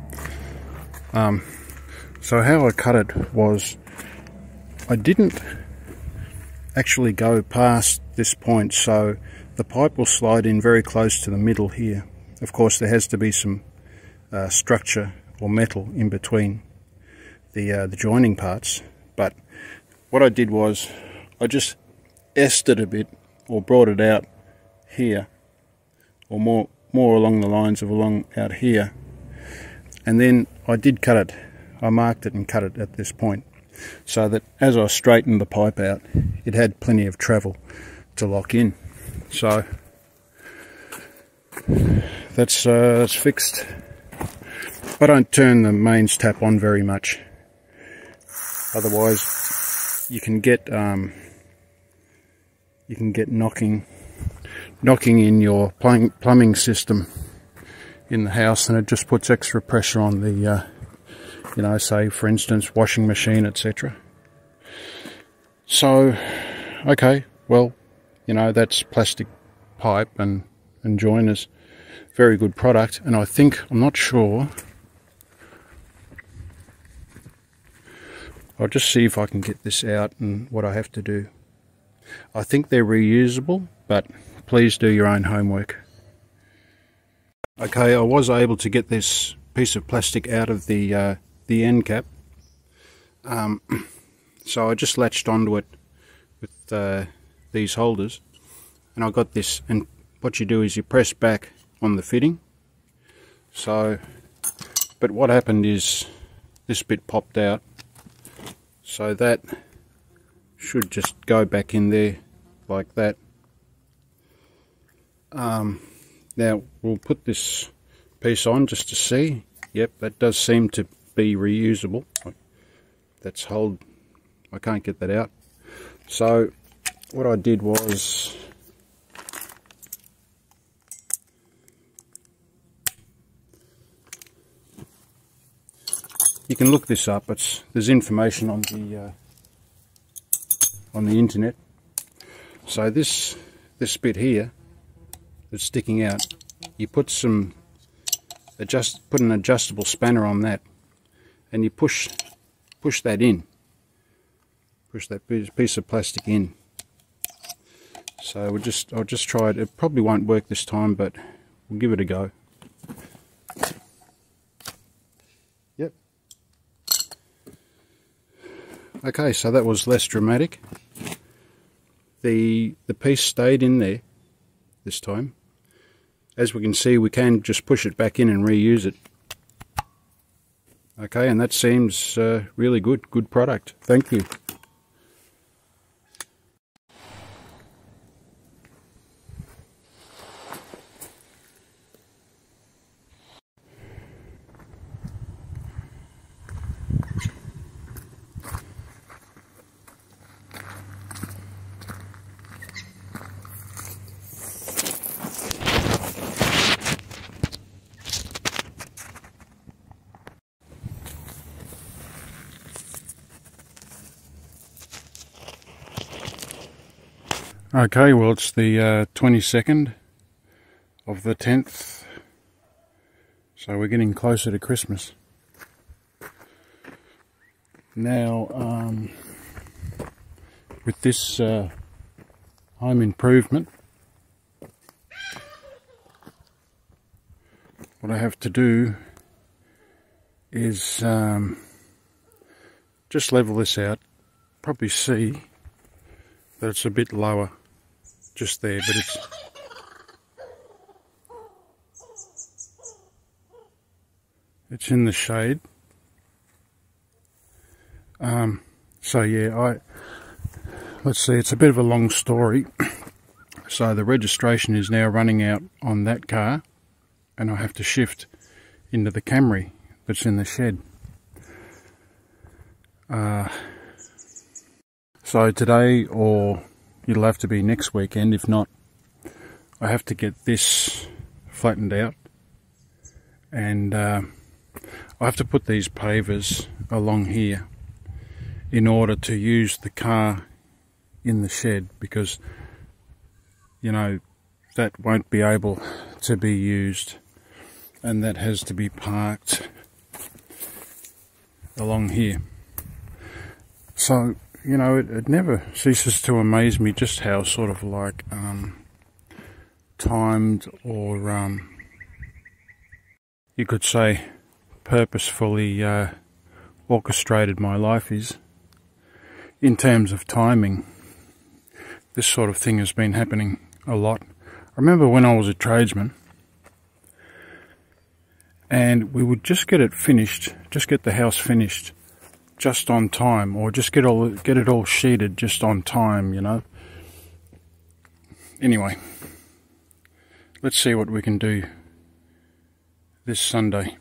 So how I cut it was, I didn't actually go past this point, so the pipe will slide in very close to the middle here. Of course, there has to be some structure or metal in between the joining parts, but what I did was I just S-ed it a bit, or brought it out here, or more along the lines of along out here, and then I did cut it. I marked it and cut it at this point, so that as I straightened the pipe out, it had plenty of travel to lock in. So that's fixed. I don't turn the mains tap on very much, otherwise you can get knocking in your plumbing system in the house, and it just puts extra pressure on the you know, say for instance washing machine, etc. So okay, well, you know, that's plastic pipe and joiners, very good product. And I think, I'm not sure, I'll just see if I can get this out and what I have to do. I think they're reusable, but please do your own homework. Okay, I was able to get this piece of plastic out of the end cap. So I just latched onto it with these holders, and I got this, and what you do is you press back on the fitting. So, but what happened is this bit popped out, so that should just go back in there like that. Now we'll put this piece on just to see. Yep, that does seem to be reusable. that's hold. I can't get that out. So what I did was, you can look this up. There's information on the internet. So this bit here that's sticking out, you put an adjustable spanner on that, and you push that in. Push that piece of plastic in. So I'll just try it. It probably won't work this time, but we'll give it a go. Yep. Okay, so that was less dramatic. The piece stayed in there this time. As we can see, we can just push it back in and reuse it. Okay, and that seems really good product. Thank you. Okay, well, it's the 22nd of the 10th, so we're getting closer to Christmas. Now, with this home improvement, what I have to do is just level this out. Probably see that it's a bit lower just there, but it's in the shade. So yeah, let's see, it's a bit of a long story. So the registration is now running out on that car, and I have to shift into the Camry that's in the shed. So today, or it'll have to be next weekend, if not, I have to get this flattened out, and I have to put these pavers along here in order to use the car in the shed, because, you know, that won't be able to be used, and that has to be parked along here. So, you know, it never ceases to amaze me just how sort of like timed, or you could say purposefully orchestrated my life is in terms of timing. This sort of thing has been happening a lot. I remember when I was a tradesman, and we would just get it finished, just get the house finished just on time, or just get it all sheeted just on time, you know. Anyway, let's see what we can do this Sunday.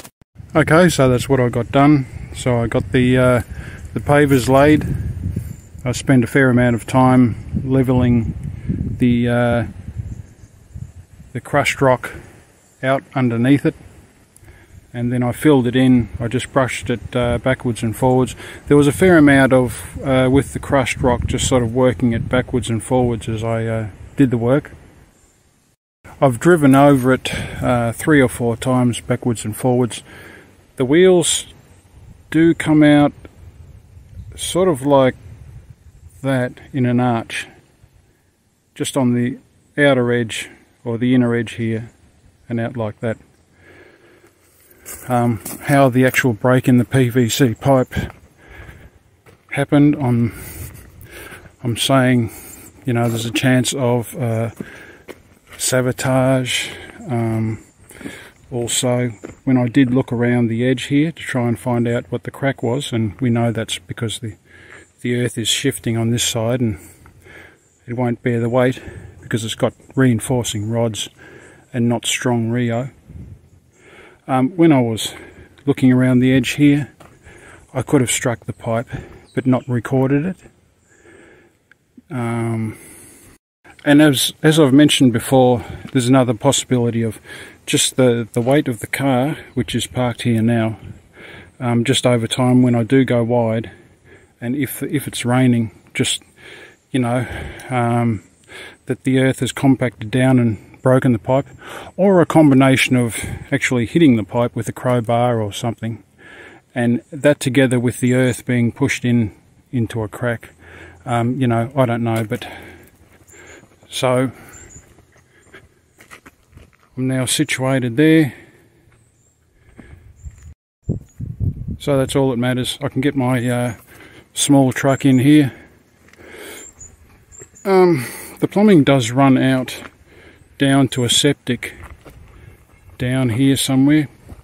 Okay, so that's what I got done. So I got the pavers laid, I spent a fair amount of time levelling the crushed rock out underneath it, and then I filled it in. I just brushed it backwards and forwards. There was a fair amount of with the crushed rock, just sort of working it backwards and forwards as I did the work. I've driven over it 3 or 4 times backwards and forwards. The wheels do come out sort of like that in an arch, just on the outer edge or the inner edge here, and out like that. How the actual break in the PVC pipe happened, I'm saying, you know, there's a chance of sabotage. Also, when I did look around the edge here to try and find out what the crack was, and we know that's because the earth is shifting on this side and it won't bear the weight because it's got reinforcing rods and not strong Rio. When I was looking around the edge here, I could have struck the pipe but not recorded it. And as I've mentioned before, there's another possibility of just the weight of the car, which is parked here now. Just over time, when I do go wide, and if it's raining, just, you know, that the earth has compacted down and broken the pipe, or a combination of actually hitting the pipe with a crowbar or something, and that together with the earth being pushed into a crack. You know, I don't know, but so I'm now situated there. So that's all that matters. I can get my small truck in here. The plumbing does run out down to a septic down here somewhere.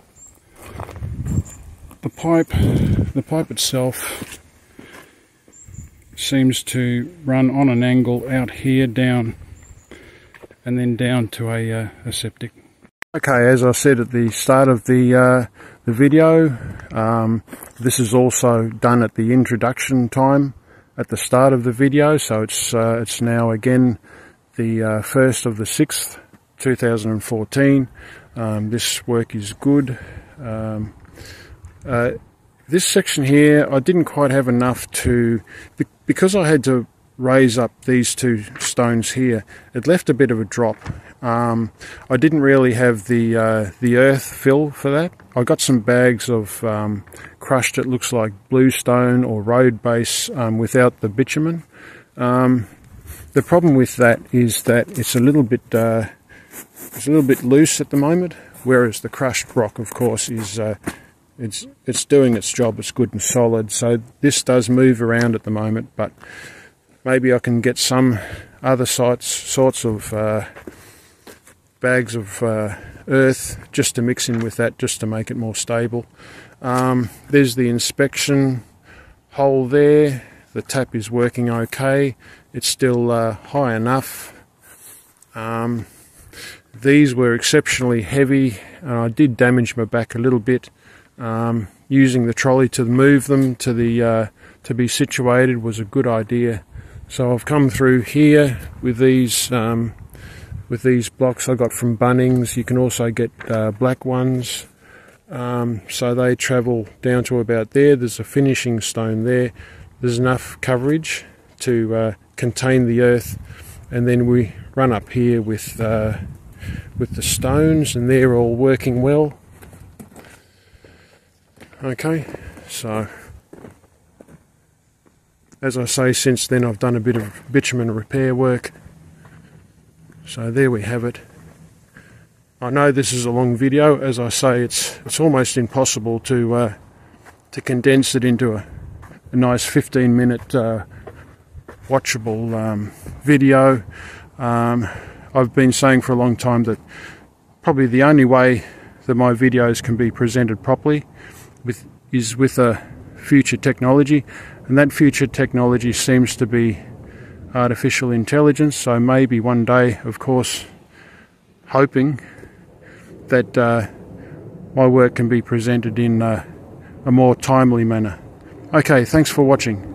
The pipe itself seems to run on an angle out here down, and then down to a septic. Okay, as I said at the start of the video, this is also done at the introduction time at the start of the video, so it's now again the 1st of the 6th, 2014. This work is good. This section here, I didn't quite have enough to, because I had to raise up these 2 stones here, it left a bit of a drop. I didn't really have the earth fill for that. I got some bags of crushed, it looks like bluestone or road base without the bitumen. The problem with that is that it's a little bit loose at the moment, whereas the crushed rock, of course, is it's doing its job. It's good and solid. So this does move around at the moment, but maybe I can get some other sorts of bags of earth just to mix in with that, just to make it more stable. There's the inspection hole there. The tap is working okay. It's still high enough. These were exceptionally heavy, and I did damage my back a little bit. Using the trolley to move them to be situated was a good idea. So I've come through here with these blocks I got from Bunnings. You can also get black ones. So they travel down to about there. There's a finishing stone there. There's enough coverage to contain the earth, and then we run up here with the stones, and they're all working well. Okay, so as I say, since then I've done a bit of bitumen repair work. So there we have it. I know this is a long video. As I say, it's almost impossible to condense it into a nice 15-minute watchable video. I've been saying for a long time that probably the only way that my videos can be presented properly is with a future technology, and that future technology seems to be artificial intelligence. So maybe one day, of course, hoping that my work can be presented in a more timely manner. Okay, thanks for watching.